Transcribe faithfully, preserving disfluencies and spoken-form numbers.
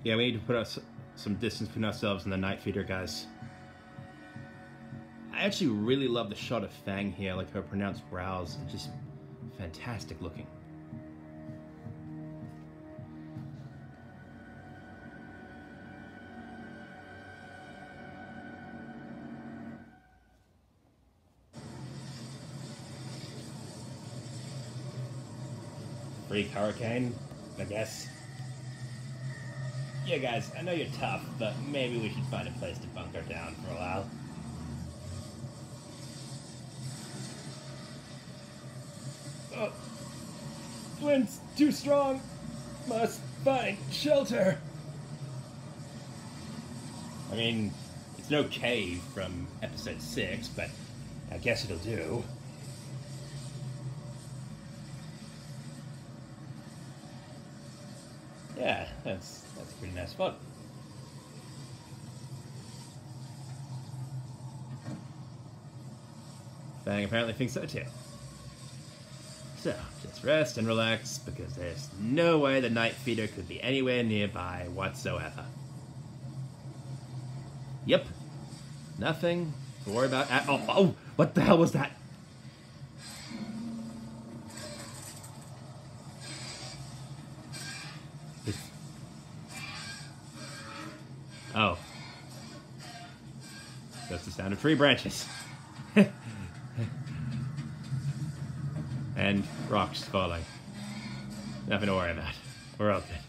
Yeah, we need to put us some distance between ourselves and the Night Feeder guys. I actually really love the shot of Fang here, like her pronounced brows are just fantastic looking. Freak hurricane, I guess. Yeah, guys, I know you're tough, but maybe we should find a place to bunker down for a while. Oh, Flint's too strong. Must find shelter. I mean, it's no cave from episode six, but I guess it'll do. Yeah, that's that's a pretty nice spot. Fang apparently thinks so too. So, just rest and relax, because there's no way the Night Feeder could be anywhere nearby whatsoever. Yep. Nothing to worry about at all. Oh, what the hell was that? It's... Oh. That's the sound of tree branches. And rocks falling. Nothing to worry about. We're all good.